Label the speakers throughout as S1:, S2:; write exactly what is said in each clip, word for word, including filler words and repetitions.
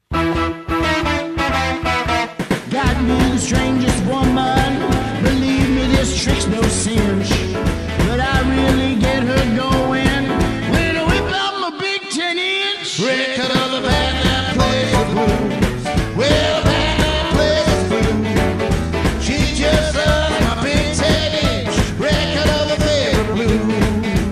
S1: Got me the strangest woman. Believe me, this trick's no cinch. But I really get her going when I whip out my big ten inch.
S2: Record of the band that plays the blues. Well, the band that plays the blues. She just loves my big ten inch. Record of the favorite blues.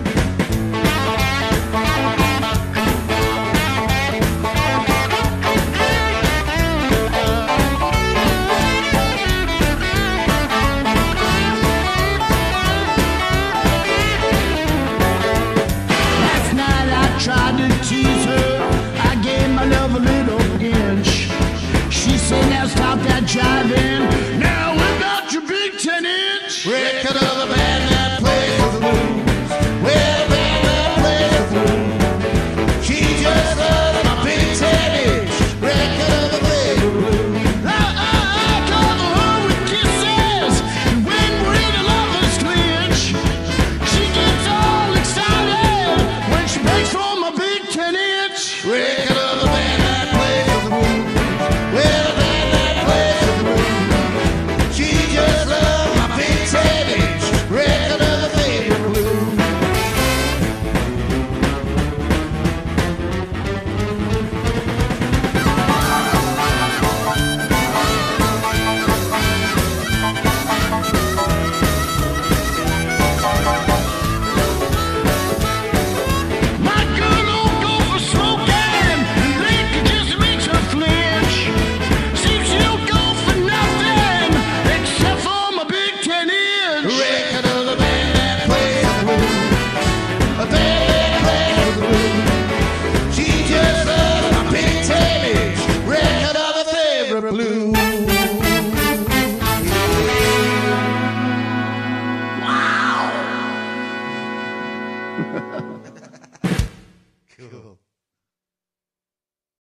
S1: Tried to tease her, I gave my love a little pinch. She said, now stop that jiving, now whip out your big ten inch.
S2: Record of the band that plays the blues. Well, the band that plays the blues. She just loves my big ten inch. Record of the favorite blues.
S1: I, I, I cover her with kisses, and when we're in a lover's clinch, she gets all excited when she breaks for ten inch.
S2: Record of the band that plays the blues. Well, the band that plays the blues. She just loves my big ten inch. Record of the favorite blues. Blue. Wow. Cool.